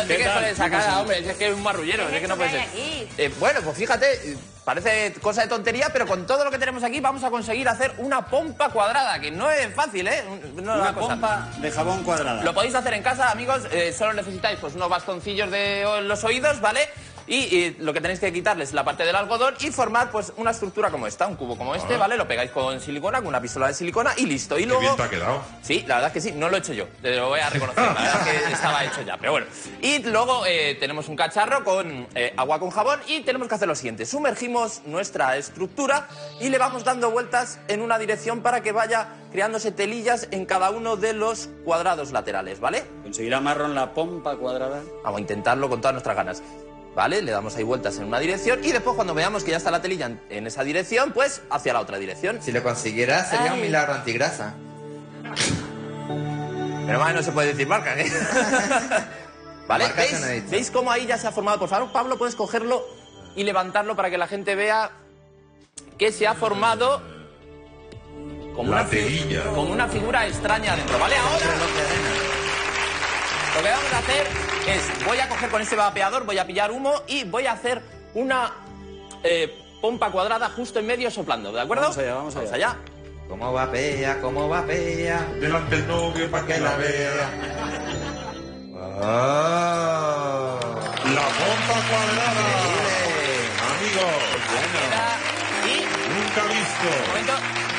¿Qué con esa cara, hombre? Es que es un marrullero, es que no puede ser. Bueno, pues fíjate, parece cosa de tontería, pero con todo lo que tenemos aquí vamos a conseguir hacer una pompa cuadrada, que no es fácil, ¿eh? No una pompa de jabón cuadrada. Lo podéis hacer en casa, amigos, solo necesitáis pues unos bastoncillos de los oídos, ¿vale? Y lo que tenéis que quitarles es la parte del algodón y formar pues una estructura como esta, un cubo como este, ¿vale? Lo pegáis con silicona, con una pistola de silicona y listo. Y luego... Qué bien te ha quedado. Sí, la verdad es que sí, no lo he hecho yo, te lo voy a reconocer, la verdad es que estaba hecho ya, pero bueno. Y luego tenemos un cacharro con agua con jabón y tenemos que hacer lo siguiente. Sumergimos nuestra estructura y le vamos dando vueltas en una dirección para que vaya creándose telillas en cada uno de los cuadrados laterales, ¿vale? ¿Conseguirá Marron la pompa cuadrada? Vamos a intentarlo con todas nuestras ganas. ¿Vale? Le damos ahí vueltas en una dirección y después cuando veamos que ya está la telilla en esa dirección, pues hacia la otra dirección. Si lo consiguiera sería un milagro antigrasa. Pero más no se puede decir marca, ¿eh? ¿Vale? ¿Veis cómo ahí ya se ha formado? Por favor, Pablo, puedes cogerlo y levantarlo para que la gente vea que se ha formado como una figura extraña dentro, ¿vale? Ahora lo que vamos a hacer es, voy a coger con este vapeador, voy a pillar humo y voy a hacer una pompa cuadrada justo en medio soplando, ¿de acuerdo? Vamos allá. Cómo vapea, cómo vapea. Delante el novio para que la vea. Oh. La pompa cuadrada. Amigos. Y nunca visto. Un momento.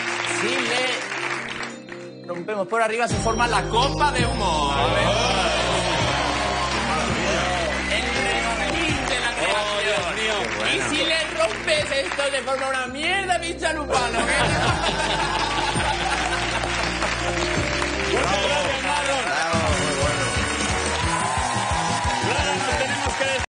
Si le rompemos por arriba se forma la copa de humo. Y si le rompes esto, se forma una mierda, pincha lupano.